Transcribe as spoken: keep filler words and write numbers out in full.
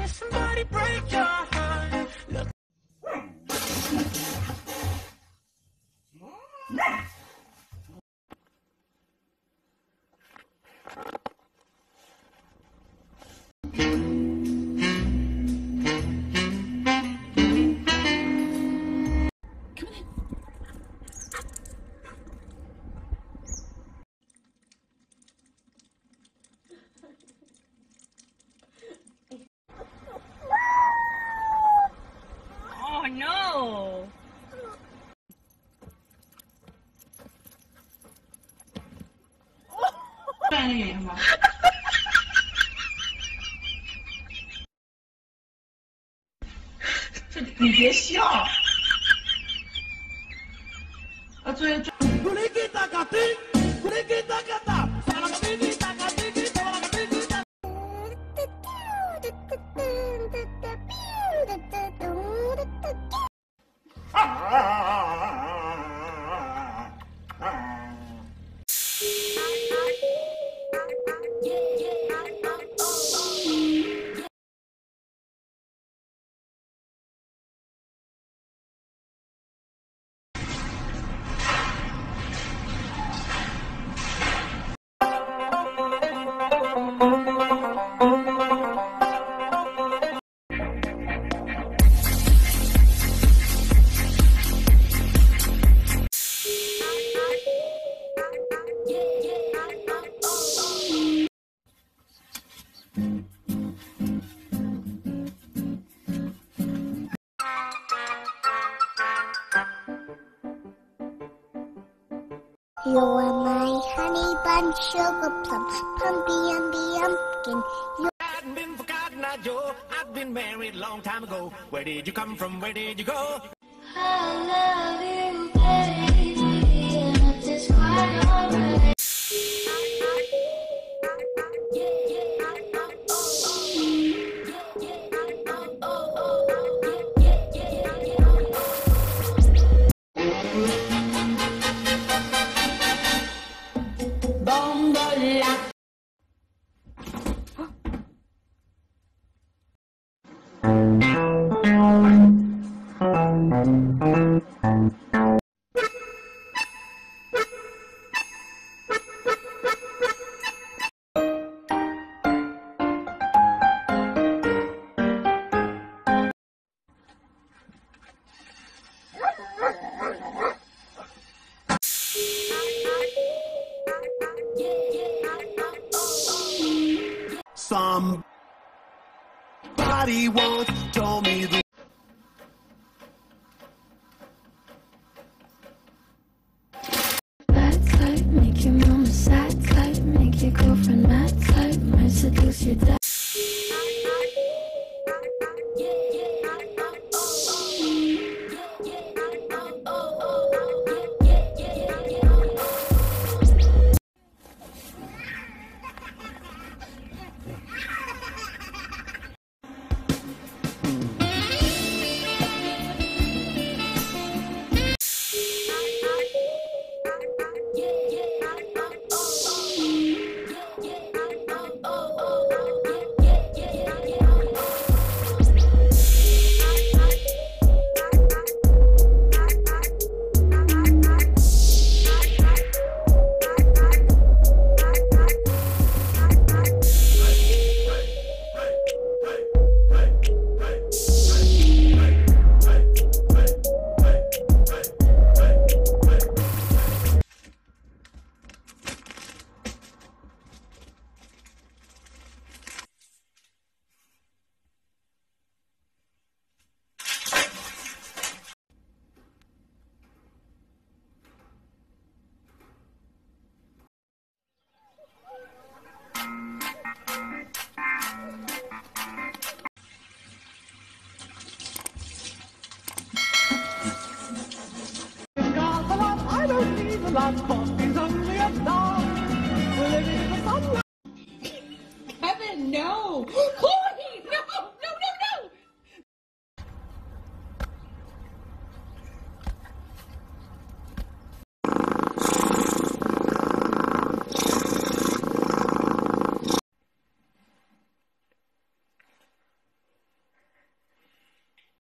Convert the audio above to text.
somebody break your heart. Look. Oh no! 你别笑。啊，最最。 You are my honey bun, sugar plum, pumpy umby umpkin. You I've been forgotten, now Joe. I've been married long time ago. Where did you come from? Where did you go? I love you, baby, and it is quite alright. Somebody once told me the Bad type, make your mama sad type, make your girlfriend mad type, might seduce your dad. Kevin, no!